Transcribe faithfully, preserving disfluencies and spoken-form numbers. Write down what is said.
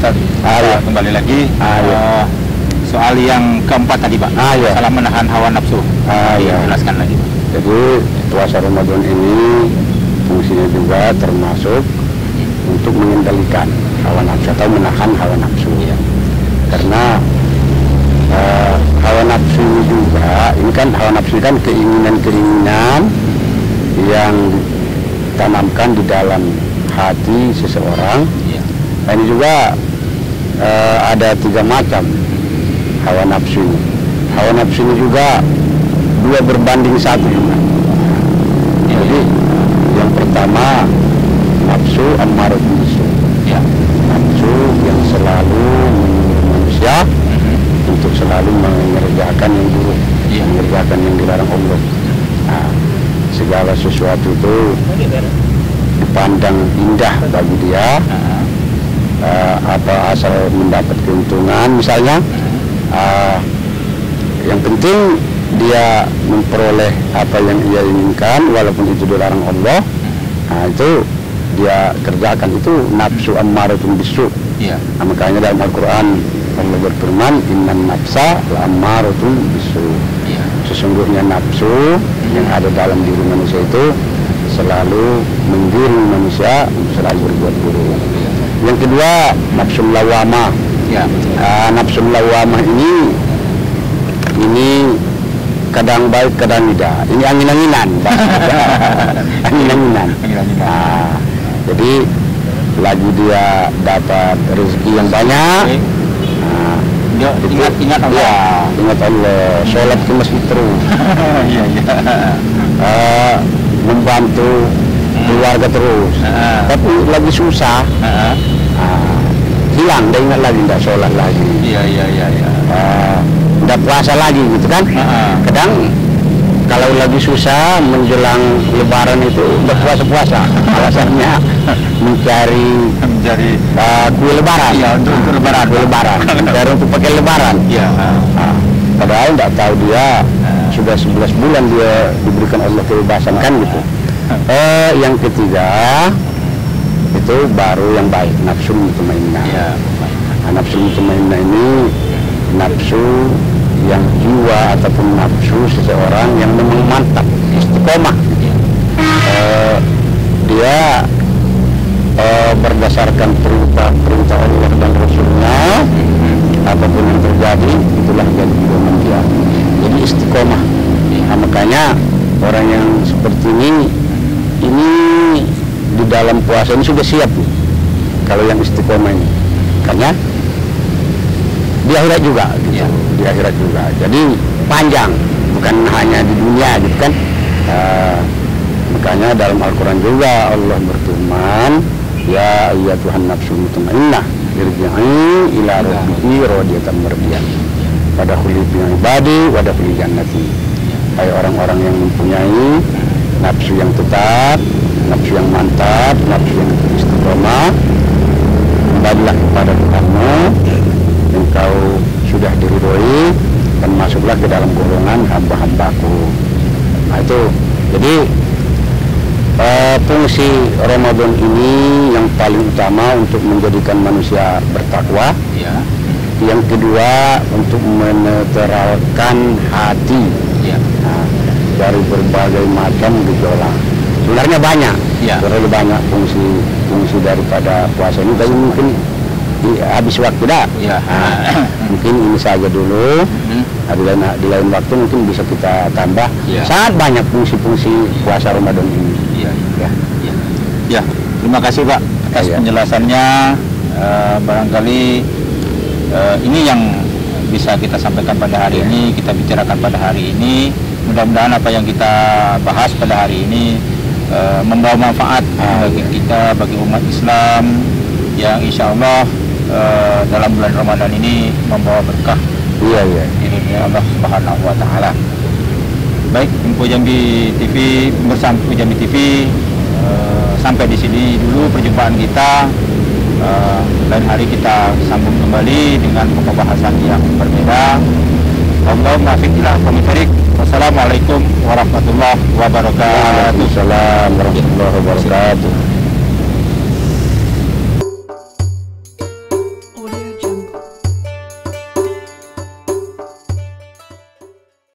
Ustaz, Ah, ya. kembali lagi Ah, ya. uh, soal yang keempat tadi Pak, Ah, ya. masalah menahan hawa nafsu. Ah, ya. Jelaskan lagi. Jadi puasa Ramadan ini fungsinya juga termasuk untuk mengendalikan hawa nafsu atau menahan hawa nafsu. Ya. Karena uh, hawa nafsu ini juga, ini kan hawa nafsu kan keinginan-keinginan yang ditanamkan di dalam hati seseorang. Ya. Nah, ini juga uh, ada tiga macam hawa nafsu ini. Hawa nafsu ini juga dua berbanding satu juga. Ya. Jadi yang pertama nafsu ammaratun bisu. Ya. Nafsu yang selalu menyuruh manusia Mhm. untuk selalu mengerjakan yang buruk, Ya. mengerjakan yang dilarang Allah. Nah, segala sesuatu itu dipandang indah bagi dia. Ah, Uh, apa asal mendapat keuntungan misalnya, uh, yang penting dia memperoleh apa yang ia inginkan walaupun itu dilarang Allah. Nah, itu dia kerjakan, itu nafsu ammaratun bisu. Ya. Nah, makanya dalam Al-Quran Allah berfirman innan nafsa ammaratun bisu. Ya. Sesungguhnya nafsu yang ada dalam diri manusia itu selalu menggiring manusia untuk selalu berbuat buruk. Yang kedua nafsu lawamah. Ya. Uh, nafsu lawamah ini ini kadang baik kadang tidak. Ini angin-anginan. Angin-anginan. Angin-anginan. Nah, jadi lagi dia dapat rezeki yang banyak. Oke. Nah, Dia itu- ingat ingat ya, Allah. ingat Allah. Sholat ke masjid terus. Iya, iya. Uh, membantu keluarga terus. Ah. Tapi lagi susah. Ah, Ah, hilang, dia ingat lagi, tidak sholat lagi, Iya, iya, iya, iya. tidak puasa lagi gitu kan. Ah. Kadang kalau lagi susah menjelang lebaran itu tidak puasa-puasa, alasannya mencari Menjadi uh, kue lebaran. Iya, untuk- untuk lebaran. Kue lebaran, mencari untuk pakai lebaran. ya. Ah, padahal tidak tahu dia sudah sebelas bulan dia diberikan Allah kebebasan kan gitu. Eh, yang ketiga itu baru yang baik, nafsu mutmainnah. Iya. Nah, nafsu mutmainnah ini nafsu yang jiwa ataupun nafsu seseorang yang memang mantap, istiqomah. Eh, dia eh, berdasarkan perintah-perintah Allah dan Rasulnya, apapun yang terjadi itulah jadi pedoman dia. Jadi istiqomah. Nah, makanya orang yang seperti ini ini di dalam puasa ini sudah siap nih, kalau yang istiqomah ini, karena di akhirat juga gitu. Ya. Di akhirat juga, jadi panjang, bukan hanya di dunia gitu kan. Uh, makanya dalam Al-Quran juga Allah berfirman, ya ayyatuhan nafsul mutmainnah irji'i ila rabbiki radiyatan mardiyah fadkhuli fi ibadi wadkhuli jannati. Hai orang-orang yang mempunyai nafsu yang tetap, nafsu yang mantap, nafsu yang istiqomah, kembalilah kepada Tuhanmu, engkau sudah diridhoi dan masuklah ke dalam golongan hamba-hambaku. Nah itu, jadi eh, fungsi Ramadan ini yang paling utama untuk menjadikan manusia bertakwa. Ya. Yang kedua untuk menetralkan hati. Ya. Nah, dari berbagai macam gejolak. Sebenarnya banyak, Ya. sebenarnya banyak fungsi fungsi daripada puasa ini. Tapi mungkin di, habis waktu dah. Ya. Nah, mungkin ini saja dulu. Hmm. Nah, di lain di lain waktu mungkin bisa kita tambah. Ya. Sangat banyak fungsi-fungsi puasa Ramadan ini. Iya. Ya. Ya. Ya. Terima kasih Pak atas Ya. penjelasannya. Eh, barangkali eh, ini yang bisa kita sampaikan pada hari Ya. ini, kita bicarakan pada hari ini. Mudah-mudahan apa yang kita bahas pada hari ini eh, membawa manfaat Ah, bagi ya. kita, bagi umat Islam yang insya Allah eh, dalam bulan Ramadan ini membawa berkah Iya, iya. di dunia Allah Subhanahu wa taala. Baik, Info Jambi T V bersama Info Jambi T V eh, sampai di sini dulu perjumpaan kita. Eh, lain hari kita sambung kembali dengan pembahasan yang berbeda. Allahumma fiqhillah komitarik. Wassalamualaikum warahmatullahi wabarakatuh. Waalaikumsalam warahmatullahi wabarakatuh.